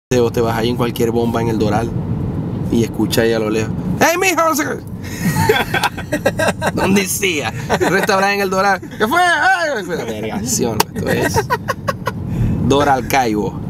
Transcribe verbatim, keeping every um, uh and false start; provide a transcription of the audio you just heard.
O te vas ahí en cualquier bomba en el Doral y escucha ahí a lo lejos: ¡Hey, mijo! No sé qué. ¿Dónde sea? Restaurante en el Doral. ¿Qué fue? ¡Ay! La vergación. Esto es Doral Caibo.